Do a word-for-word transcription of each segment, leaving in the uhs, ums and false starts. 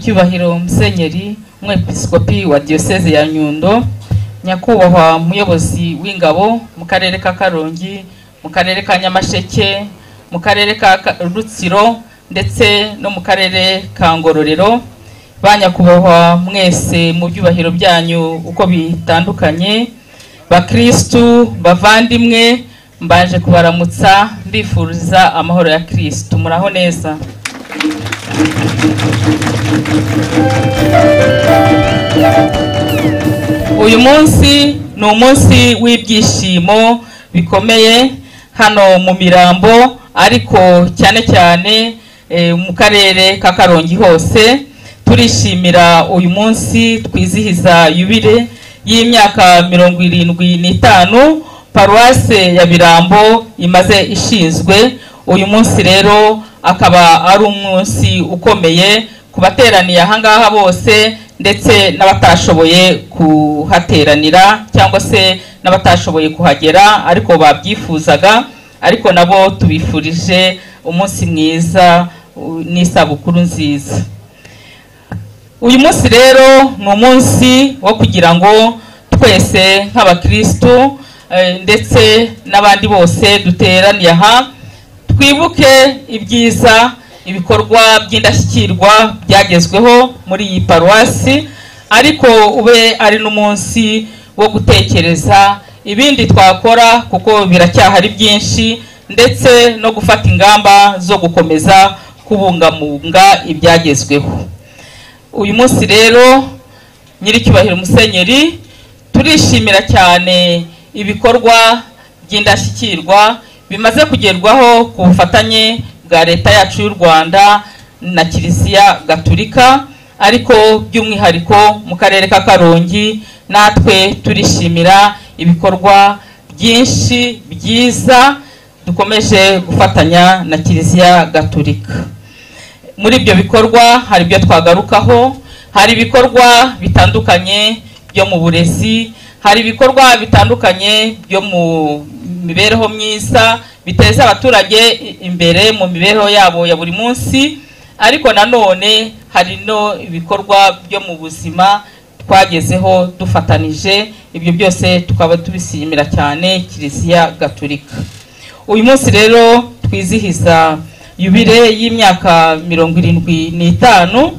Nyiricyubahiro Musenyeri umwepiskopi wa Diocese ya Nyundo, nyakubahwa muyobozi w'ingabo mu karere ka Karongi, mu karere ka Nyamasheke, mu karere ka Rutsiro ndetse no mu karere ka Ngororero, banyakubahwa mwese mu byubahiro byanyu uko bitandukanye, bakristu bavandimwe, mbaje kubaramutsa mbifuriza amahoro ya Kristo. Muraho neza? Uyu munsi ni umunsi w'ibyishimo bikomeye hano mu Mirambo, ariko cyane cyane e, mu karere ka Karongi hose. Turishimira uyu munsi twizihiza yubile y'imyaka mirongo irindwi n'itanu Paruwase ya Birambo imaze ishinzwe. Uyu munsi rero akaba ari umunsi ukomeye kubateraniye ahangaha bose, ndetse n'abatashoboye kuhateranira cyangwa se n'abatashoboye kuhagera ariko babyifuzaga, ariko nabo tubifurije umunsi mwiza n'isabukuru nziza. Uyu munsi rero ni umunsi wo kugira ngo twese nk'abakristo ndetse n'abandi bose duteraniye aha twibuke ibyiza, ibikorwa by'indashyikirwa byagezweho muri iyi paruwasi, ariko ube ari n'umunsi wo gutekereza ibindi twakora kuko biracyahari byinshi, ndetse no gufata ingamba zo gukomeza kubungabunga ibyagezweho. Uyu munsi rero Nyiricyubahiro Musenyeri, turishimira cyane ibikorwa by'indashyikirwa bimaze kugerwaho ku bufatanye bwa leta yacu y'u Rwanda na Kiliziya Gatolika, ariko by'umwihariko mu karere ka Karongi natwe turishimira ibikorwa byinshi byiza dukomeje gufatanya na Kiliziya Gatolika. Muri ibyo bikorwa hari ibyo twagarukaho, hari ibikorwa bitandukanye byo mu burezi, hari ibikorwa bitandukanye byo mu mibereho myiza biteza abaturage imbere mu mibereho yabo ya buri munsi, ariko nanone hari no ibikorwa byo mu buzima twagezeho dufatanije. Ibyo byose tukaba tubishimira cyane Kiliziya Gatolika. Uyu munsi rero twizihiza yubile y'imyaka mirongo irindwi n'itanu,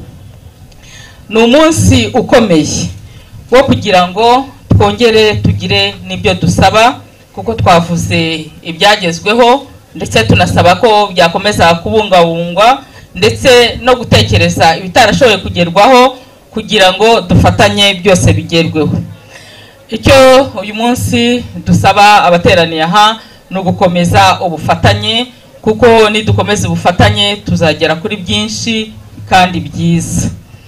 ni umunsi ukomeye wo kugira ngo twongere tugire n'ibyo dusaba, kuko twavuze ibyagezweho ndetse tunasaba ko byakomeza kubungabungwa, ndetse no gutekereza ibitarashoboye kugerwaho kugira ngo dufatanye byose bigerweho. Icyo uyu munsi dusaba abateraniye aha ni ugukomeza ubufatanye, kuko nidukomeza ubufatanye tuzagera kuri byinshi kandi byiza.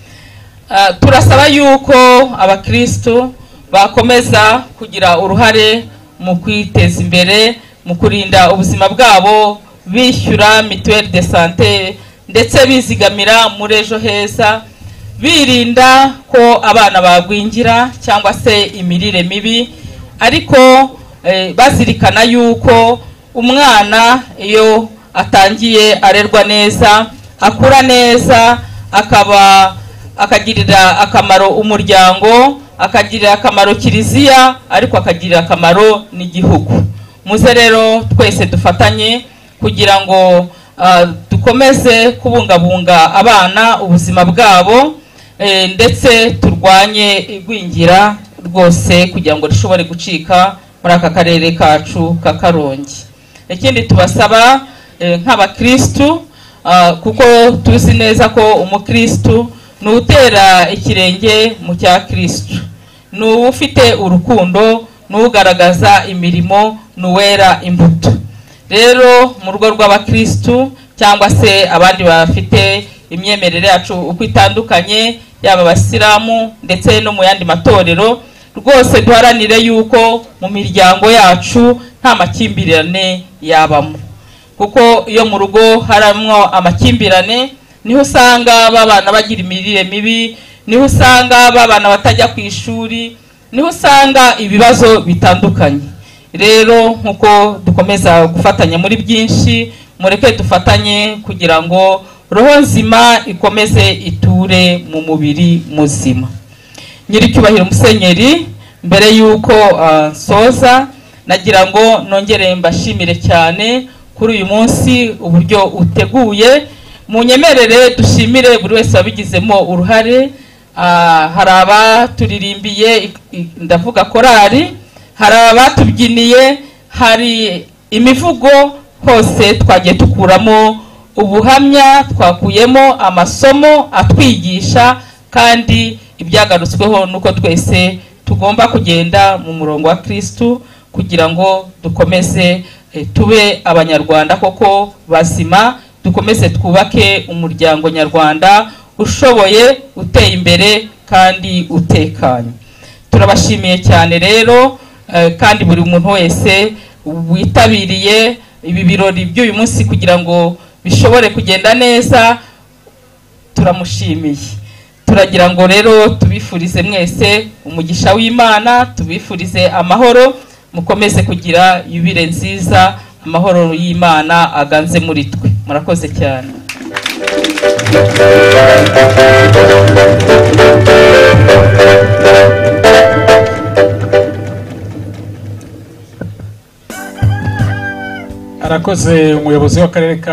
Uh, turasaba yuko abakristo bakomeza kugira uruhare mu kwiteza imbere, mu kurinda ubuzima bwabo, bishyura mituelle de santé ndetse bizigamira muri ejo heza, birinda ko abana bagwingira cyangwa se imirire mibi, ariko eh, bazirikana yuko umwana iyo atangiye arerwa neza akura neza, akaba akagirira akamaro umuryango, akagirira akamaro Kiliziya, ariko akagirira akamaro n'igihugu. Muze rero twese dufatanye kugira ngo uh, dukomeze kubungabunga abana ubuzima bwabo, e, ndetse turwanye igwingira rwose kugira ngo rishobore gucika muri aka karere kacu ka Karongi. Ikindi tubasaba e, nk'abakristu, uh, kuko tuzi neza ko umukristu n'utera ikirenge mu cya Kristo, n'ufite urukundo, n'ugaragaza imirimo, n'uwera imbuto. Rero mu rugo rw'abakristu cyangwa se abandi bafite imyemerere yacu uko itandukanye, yaba abasilamu ndetse no mu yandi matorero, rwose duharanire yuko mu miryango yacu nta makimbirane yabamo, kuko iyo mu rugo haramwo amakimbirane niho usanga babana bagira imirire mibi, niho usanga babana batajya ku ishuri, niho usanga ibibazo bitandukanye. Rero nkuko dukomeza gufatanya muri byinshi, mureke dufatanye kugira ngo roho nzima ikomeze iture mu mubiri muzima. Nyiricyubahiro Musenyeri, mbere yuko uh, soza nagira ngo nongere mbashimire cyane kuri uyu munsi uburyo uteguye. Munyemerere dushimire buri wese wabigizemo uruhare. Uh, hari abaturirimbiye, ndavuga korari, hari abatubyiniye, hari imivugo, hose twagiye tukuramo ubuhamya, twakuyemo amasomo atwigisha, kandi ibyagarutsweho nuko twese tugomba kugenda mu murongo wa Kristo kugira ngo dukomeze e, tube abanyarwanda koko bazima, dukomeze twubake umuryango nyarwanda ushoboye, uteye imbere kandi utekanye. Turabashimiye cyane rero, e, kandi buri muntu wese witabiriye ibi birori by'uyu munsi kugira ngo bishobore kugenda neza, turamushimiye. Turagira ngo rero tubifurize mwese umugisha w'Imana, tubifurize amahoro, mukomeze kugira yubile nziza, amahoro y'Imana aganze muri twe. Murakoze cyane. Arakoze umuyobozi w'akarere ka